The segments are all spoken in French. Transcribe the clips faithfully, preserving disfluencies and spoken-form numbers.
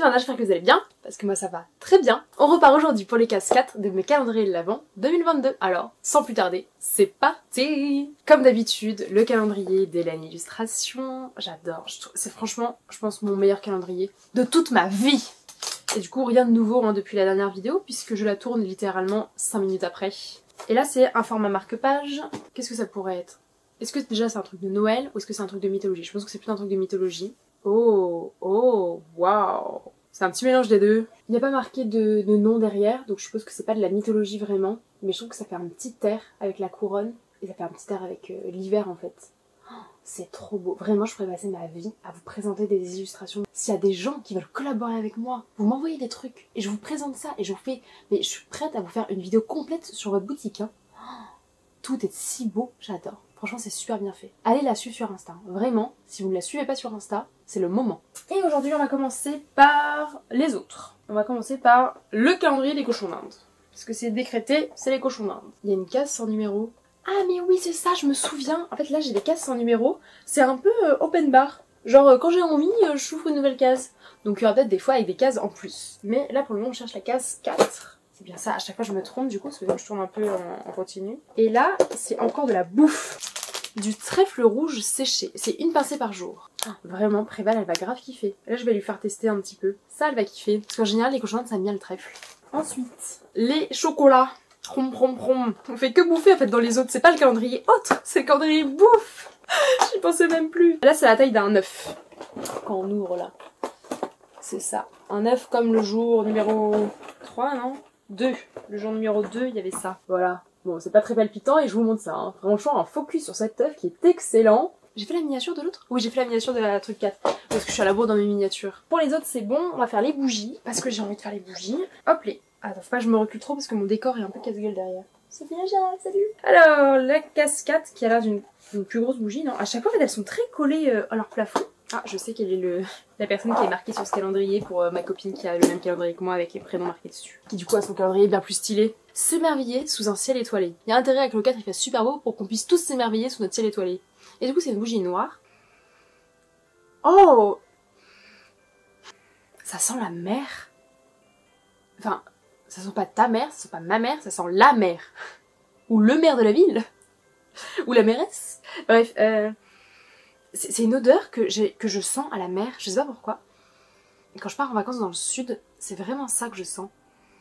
Internet, j'espère que vous allez bien, parce que moi ça va très bien. On repart aujourd'hui pour les cases quatre de mes calendriers de l'Avent deux mille vingt-deux. Alors, sans plus tarder, c'est parti! Comme d'habitude, le calendrier d'Hélène Illustration, j'adore. C'est franchement, je pense, mon meilleur calendrier de toute ma vie. Et du coup, rien de nouveau hein, depuis la dernière vidéo, puisque je la tourne littéralement cinq minutes après. Et là, c'est un format marque-page. Qu'est-ce que ça pourrait être? Est-ce que déjà c'est un truc de Noël, ou est-ce que c'est un truc de mythologie? Je pense que c'est plutôt un truc de mythologie. Oh, oh, waouh! C'est un petit mélange des deux. Il n'y a pas marqué de, de nom derrière, donc je suppose que c'est pas de la mythologie vraiment. Mais je trouve que ça fait un petit air avec la couronne, et ça fait un petit air avec euh, l'hiver en fait. Oh, c'est trop beau. Vraiment, je pourrais passer ma vie à vous présenter des illustrations. S'il y a des gens qui veulent collaborer avec moi, vous m'envoyez des trucs, et je vous présente ça, et je vous fais... Mais je suis prête à vous faire une vidéo complète sur votre boutique. Hein. Oh, tout est si beau, j'adore. Franchement, c'est super bien fait. Allez la suivre sur Insta. Vraiment, si vous ne la suivez pas sur Insta, c'est le moment. Et aujourd'hui, on va commencer par les autres. On va commencer par le calendrier des cochons d'Inde. Parce que c'est décrété, c'est les cochons d'Inde. Il y a une case sans numéro. Ah mais oui, c'est ça, je me souviens. En fait, là, j'ai des cases sans numéro. C'est un peu euh, open bar. Genre, euh, quand j'ai envie, euh, je j'ouvre une nouvelle case. Donc, il y aura peut-être des fois avec des cases en plus. Mais là, pour le moment, on cherche la case quatre. C'est bien ça, à chaque fois je me trompe du coup, parce que je tourne un peu en, en continu. Et là, c'est encore de la bouffe. Du trèfle rouge séché. C'est une pincée par jour. Ah, vraiment, Préval, elle va grave kiffer. Là, je vais lui faire tester un petit peu. Ça, elle va kiffer. Parce qu'en général, les cochons d'Inde, ça aime bien le trèfle. Ensuite, les chocolats. Rom, rom, rom. On fait que bouffer en fait dans les autres. C'est pas le calendrier autre, c'est le calendrier bouffe. J'y pensais même plus. Là, c'est la taille d'un œuf. Quand on ouvre là. C'est ça. Un œuf comme le jour numéro trois, non? deux. Le jour numéro deux, il y avait ça. Voilà. Bon, c'est pas très palpitant et je vous montre ça. Hein. Franchement, un focus sur cet œuf qui est excellent. J'ai fait la miniature de l'autre? Oui, j'ai fait la miniature de la truc quatre. Parce que je suis à la bourre dans mes miniatures. Pour les autres, c'est bon. On va faire les bougies. Parce que j'ai envie de faire les bougies. Hop les. Attends, faut pas que je me recule trop parce que mon décor est un peu casse-gueule derrière. Sophie Najat, salut! Alors, la cascade qui a l'air d'une plus grosse bougie, non? À chaque fois, en fait, elles sont très collées euh, à leur plafond. Ah, je sais quelle est le la personne qui est marquée sur ce calendrier pour euh, ma copine qui a le même calendrier que moi avec les prénoms marqués dessus. Qui du coup a son calendrier bien plus stylé. S'émerveiller sous un ciel étoilé. Il y a intérêt avec le quatre, il fait super beau pour qu'on puisse tous s'émerveiller sous notre ciel étoilé. Et du coup, c'est une bougie noire. Oh! Ça sent la mer. Enfin, ça sent pas ta mère, ça sent pas ma mère, ça sent la mer. Ou le maire de la ville. Ou la mairesse. Bref, euh... c'est une odeur que, que je sens à la mer, je sais pas pourquoi. Et quand je pars en vacances dans le sud, c'est vraiment ça que je sens.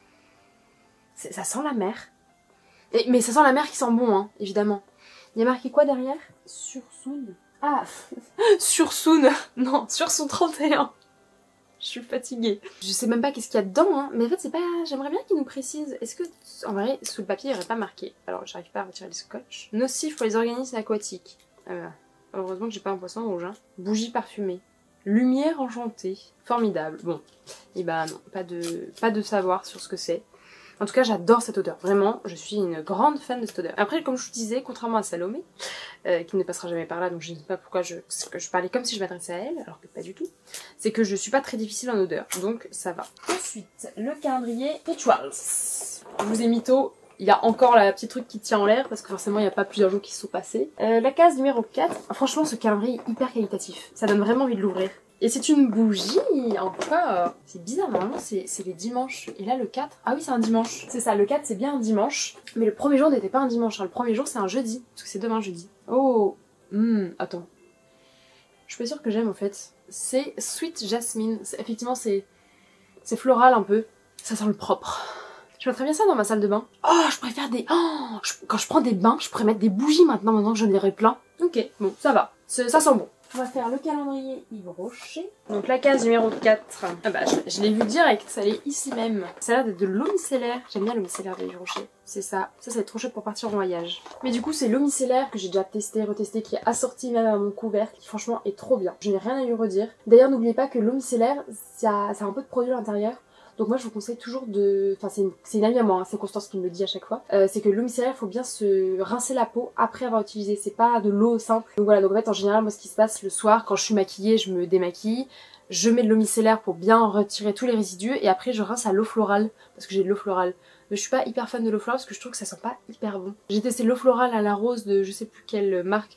Ça sent la mer. Et, mais ça sent la mer qui sent bon, hein, évidemment. Il y a marqué quoi derrière? Sursoun. Ah, Sursoun. Non, Sursoun trente et un. Je suis fatiguée. Je sais même pas qu'est-ce qu'il y a dedans, hein. Mais en fait, c'est pas... J'aimerais bien qu'ils nous précisent. Est-ce que, en vrai, sous le papier, il n'y aurait pas marqué? Alors, j'arrive pas à retirer le scotch. Nocif pour les organismes aquatiques. Euh, heureusement que j'ai pas un poisson rouge, hein. Bougie parfumée. Lumière enchantée. Formidable. Bon. Et bah non, pas de, pas de savoir sur ce que c'est. En tout cas, j'adore cette odeur. Vraiment, je suis une grande fan de cette odeur. Après, comme je vous disais, contrairement à Salomé, euh, qui ne passera jamais par là, donc je ne sais pas pourquoi je, que je parlais comme si je m'adressais à elle, alors que pas du tout, c'est que je suis pas très difficile en odeur, donc ça va. Ensuite, le calendrier Rituals. Je vous ai mytho. Il y a encore la petite truc qui tient en l'air, parce que forcément, il n'y a pas plusieurs jours qui se sont passés. Euh, la case numéro quatre. Franchement, ce calendrier est hyper qualitatif. Ça donne vraiment envie de l'ouvrir. Et c'est une bougie, encore. C'est bizarre, normalement c'est les dimanches. Et là le quatre, ah oui c'est un dimanche. C'est ça, le quatre c'est bien un dimanche. Mais le premier jour n'était pas un dimanche, hein. Le premier jour c'est un jeudi. Parce que c'est demain jeudi. Oh, hmm, attends. Je suis pas sûre que j'aime en fait. C'est Sweet Jasmine. Effectivement c'est c'est floral un peu. Ça sent le propre. Je mettrais bien ça dans ma salle de bain. Oh, je préfère des... Oh, je... Quand je prends des bains, je pourrais mettre des bougies maintenant, maintenant que j'en aurai plein. Ok, bon, ça va. Ça sent bon. On va faire le calendrier Yves Rocher. Donc la case numéro quatre. Ah bah, je, je l'ai vu direct, ça allait ici même. Ça a l'air d'être de l'eau micellaire. J'aime bien l'eau micellaire de Yves Rocher. C'est ça. Ça, ça va être trop chouette pour partir en voyage. Mais du coup, c'est l'eau micellaire que j'ai déjà testé, retesté, qui est assortie même à mon couvercle, qui franchement est trop bien. Je n'ai rien à lui redire. D'ailleurs, n'oubliez pas que l'eau micellaire, ça, ça a un peu de produit à l'intérieur. Donc moi je vous conseille toujours de... Enfin c'est une... une amie à moi, hein, c'est Constance qui me le dit à chaque fois. Euh, c'est que l'eau micellaire, il faut bien se rincer la peau après avoir utilisé. C'est pas de l'eau simple. Donc voilà, donc en fait en général moi ce qui se passe le soir quand je suis maquillée, je me démaquille. Je mets de l'eau micellaire pour bien retirer tous les résidus et après je rince à l'eau florale parce que j'ai de l'eau florale. Mais je suis pas hyper fan de l'eau florale parce que je trouve que ça sent pas hyper bon. J'ai testé l'eau florale à la rose de je sais plus quelle marque.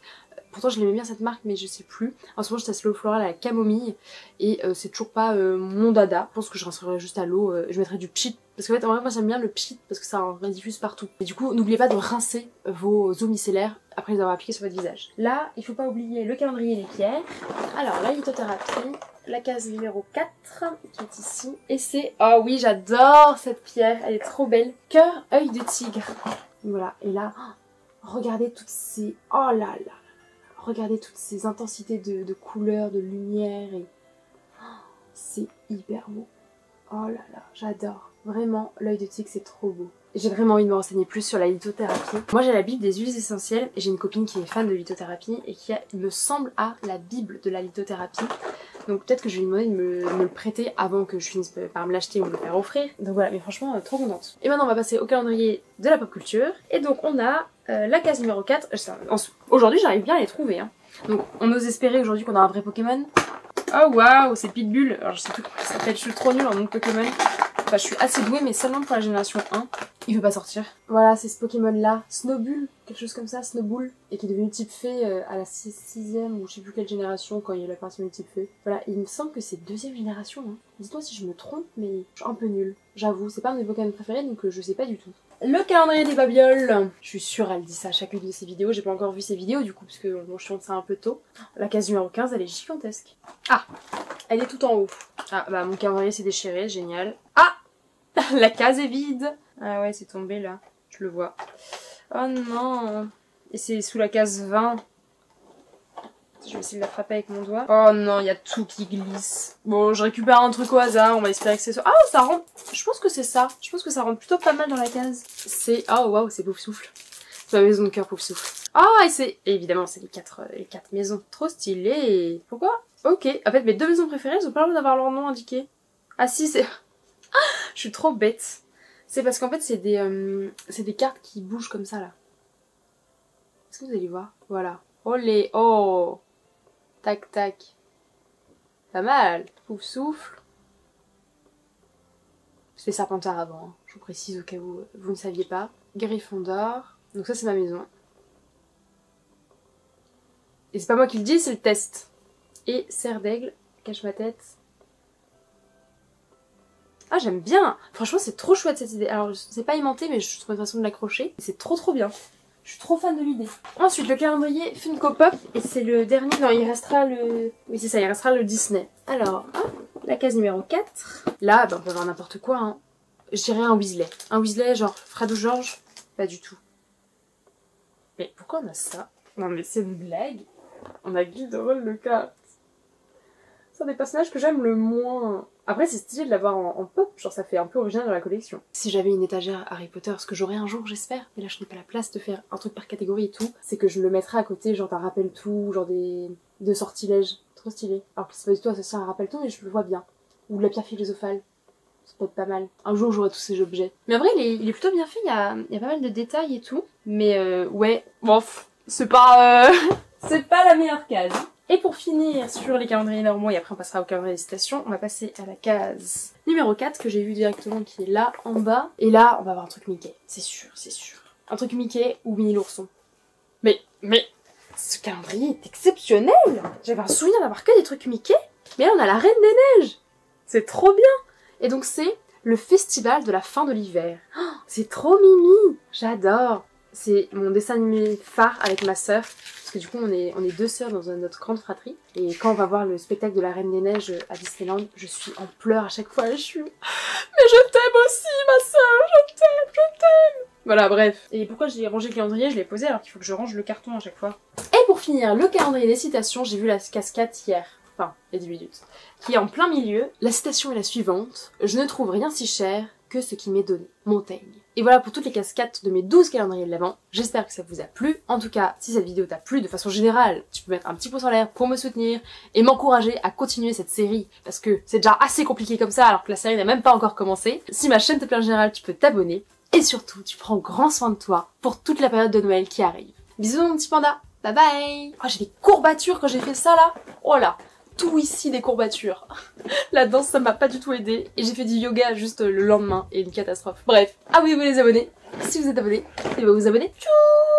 Pourtant je l'aimais bien cette marque mais je sais plus. En ce moment je teste l'eau florale à la camomille et euh, c'est toujours pas euh, mon dada. Je pense que je rincerai juste à l'eau, euh, je mettrai du pchit. Parce qu'en fait en vrai moi j'aime bien le pchit parce que ça en rediffuse partout. Et du coup n'oubliez pas de rincer vos eaux micellaires après les avoir appliquées sur votre visage. Là il faut pas oublier le calendrier des pierres. Alors la lithothérapie, la case numéro quatre qui est ici. Et c'est... Oh oui j'adore cette pierre, elle est trop belle. Cœur, œil de tigre. Voilà et là... Regardez toutes ces... Oh là là. Regardez toutes ces intensités de, de couleurs, de lumière et... C'est hyper beau. Oh là là, j'adore. Vraiment, l'œil de tigre, c'est trop beau. J'ai vraiment envie de me renseigner plus sur la lithothérapie. Moi, j'ai la bible des huiles essentielles et j'ai une copine qui est fan de lithothérapie et qui, a, il me semble, a la bible de la lithothérapie. Donc peut-être que je vais lui demander de me, de me le prêter avant que je finisse par me l'acheter ou me le faire offrir. Donc voilà, mais franchement, euh, trop contente. Et maintenant, on va passer au calendrier de la pop culture. Et donc, on a euh, la case numéro quatre. Aujourd'hui, j'arrive bien à les trouver. Hein. Donc, on ose espérer aujourd'hui qu'on a un vrai Pokémon. Oh waouh, c'est Pitbull. Alors, je sais plus comment ça s'appelle, je suis trop nulle en nom de Pokémon. Enfin, je suis assez douée, mais seulement pour la génération un. Il veut pas sortir. Voilà, c'est ce Pokémon-là. Snowbull, quelque chose comme ça, Snowbull. Et qui est devenu type fée euh, à la sixième ou je sais plus quelle génération quand il y a eu l'apparition du type fée. Voilà, il me semble que c'est deuxième génération. Hein. Dites-moi si je me trompe, mais je suis un peu nulle. J'avoue, c'est pas un de mes Pokémon préférés, donc euh, je sais pas du tout. Le calendrier des babioles. Je suis sûre, elle dit ça à chacune de ses vidéos. J'ai pas encore vu ses vidéos, du coup, parce que bon, je tourne ça un peu tôt. La case numéro quinze, elle est gigantesque. Ah, elle est tout en haut. Ah, bah mon calendrier s'est déchiré, génial. Ah, la case est vide. Ah ouais, c'est tombé là. Je le vois. Oh non. Et c'est sous la case vingt. Je vais essayer de l'attraper avec mon doigt. Oh non, il y a tout qui glisse. Bon, je récupère un truc au hasard. On va espérer que c'est ça. Ah, ça rentre. Je pense que c'est ça. Je pense que ça rentre plutôt pas mal dans la case. C'est... Oh waouh, c'est Pouf Souffle. C'est ma maison de cœur Pouf Souffle. Ah, et c'est... Et évidemment, c'est les quatre, les quatre maisons. Trop stylé. Pourquoi? Ok. En fait, mes deux maisons préférées, elles ont pas le droit d'avoir leur nom indiqué. Ah si, c'est... Je suis trop bête. C'est parce qu'en fait, c'est des, euh, c'est des cartes qui bougent comme ça, là. Est-ce que vous allez voir? Voilà. Oh les... Oh. Tac, tac. Pas mal. Pouf Souffle. C'était Serpentard avant, hein. Je vous précise au cas où vous ne saviez pas. Gryffondor. Donc ça, c'est ma maison. Et c'est pas moi qui le dis, c'est le test. Et Serre d'Aigle. Cache ma tête. Ah, j'aime bien. Franchement, c'est trop chouette cette idée. Alors, c'est pas aimanté, mais je trouve une façon de l'accrocher. C'est trop trop bien. Je suis trop fan de l'idée. Ensuite, le calendrier Funko Pop. Et c'est le dernier. Non, il restera le... Oui, c'est ça, il restera le Disney. Alors, hop, la case numéro quatre. Là, ben, on peut avoir n'importe quoi. Hein. Je dirais un Weasley. Un Weasley, genre Fred ou George. Pas du tout. Mais pourquoi on a ça? Non, mais c'est une blague. On a Gilderoy Lockhart. C'est un des personnages que j'aime le moins. Après, c'est stylé de l'avoir en, en pop, genre ça fait un peu original dans la collection. Si j'avais une étagère Harry Potter, ce que j'aurai un jour, j'espère, mais là je n'ai pas la place de faire un truc par catégorie et tout, c'est que je le mettrais à côté, genre d'un rappel tout, genre des... de sortilèges. Trop stylé. Alors que c'est pas du tout associé à un rappel tout, mais je le vois bien. Ou de la pierre philosophale. Ça peut être pas mal. Un jour, j'aurai tous ces objets. Mais en vrai, il est, il est plutôt bien fait, il y a, il y a pas mal de détails et tout. Mais euh, ouais, bon, c'est pas... Euh... c'est pas la meilleure case. Et pour finir sur les calendriers normaux, et après on passera au calendrier des citations, on va passer à la case numéro quatre que j'ai vu directement qui est là en bas. Et là, on va avoir un truc Mickey, c'est sûr, c'est sûr. Un truc Mickey ou Winnie l'ourson. Mais, mais, ce calendrier est exceptionnel. J'avais un souvenir d'avoir que des trucs Mickey. Mais là, on a la Reine des Neiges. C'est trop bien. Et donc c'est le festival de la fin de l'hiver. Oh, c'est trop mimi. J'adore. C'est mon dessin animé phare avec ma sœur. Parce que du coup, on est, on est deux sœurs dans notre grande fratrie. Et quand on va voir le spectacle de la Reine des Neiges à Disneyland, je suis en pleurs à chaque fois. Je suis... Mais je t'aime aussi, ma sœur. Je t'aime, je t'aime. Voilà, bref. Et pourquoi j'ai rangé le calendrier? Je l'ai posé alors qu'il faut que je range le carton à chaque fois. Et pour finir, le calendrier des citations, j'ai vu la cascade hier. Enfin, il y a dix minutes. Qui est en plein milieu. La citation est la suivante. Je ne trouve rien si cher que ce qui m'est donné. Montaigne. Et voilà pour toutes les cascades de mes douze calendriers de l'Avent. J'espère que ça vous a plu. En tout cas, si cette vidéo t'a plu de façon générale, tu peux mettre un petit pouce en l'air pour me soutenir et m'encourager à continuer cette série parce que c'est déjà assez compliqué comme ça alors que la série n'a même pas encore commencé. Si ma chaîne te plaît en général, tu peux t'abonner. Et surtout, tu prends grand soin de toi pour toute la période de Noël qui arrive. Bisous mon petit panda. Bye bye. Oh, j'ai des courbatures quand j'ai fait ça là. Oh là. Tout ici des courbatures. La danse ça m'a pas du tout aidé et j'ai fait du yoga juste le lendemain et une catastrophe. Bref, abonnez-vous les abonnés. Si vous êtes abonnés, et ben vous abonnez. Tchou.